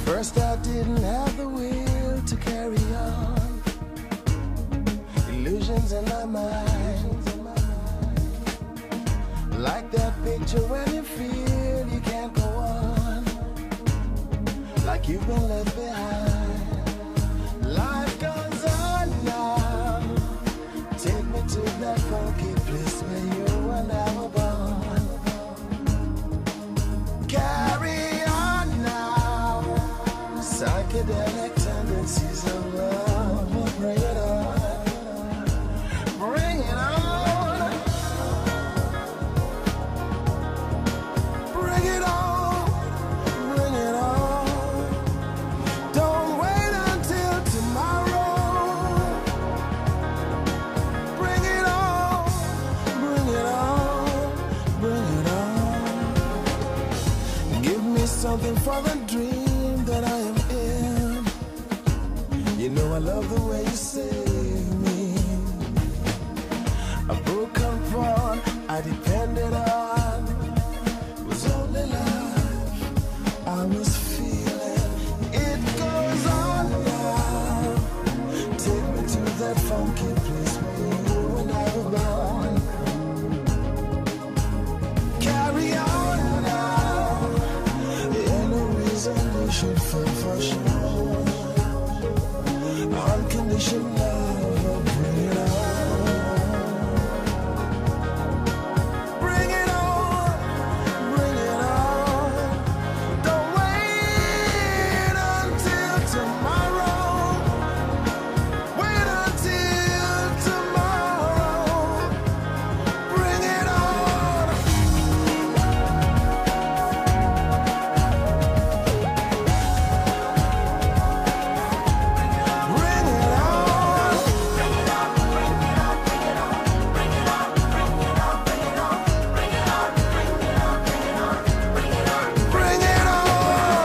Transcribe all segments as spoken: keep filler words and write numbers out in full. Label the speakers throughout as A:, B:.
A: First I didn't have the will to carry on. Illusions in my mind, like that picture when you feel you can't go on, like you've been left behind. Life goes on now. Take me to that funky place where you and I were born. Carry on now. Psychedelic tendencies of love. Bring it on. Bring it on. Bring it on. Bring it on. Don't wait until tomorrow. Bring it on. Bring it on. Bring it on. Give me something for the dream that I am in. You know I love the way you save me. A broken pawn I depended on was only life I was feeling. It goes on now. Take me to that funky place where you and I were born. Carry on now. Ain't no reason you should feel for sure. Unconditional love, bring it on. Bring it on, bring it on. Don't wait until tomorrow. Wait until tomorrow. Bring it on. Bring it on. Bring it on.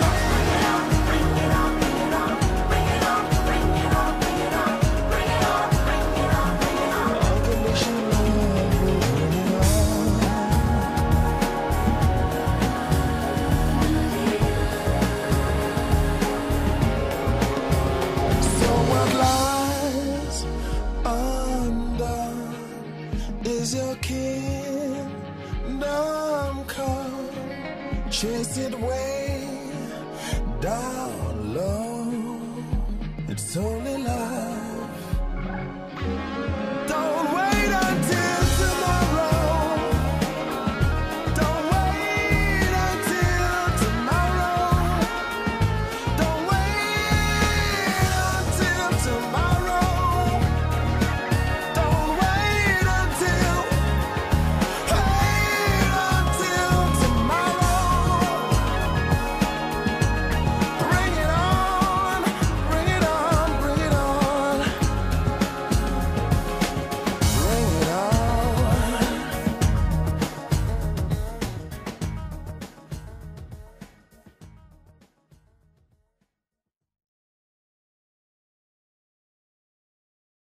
A: Unconditional love, bring it on. So what lies undone is your kingdom come. Chase it way down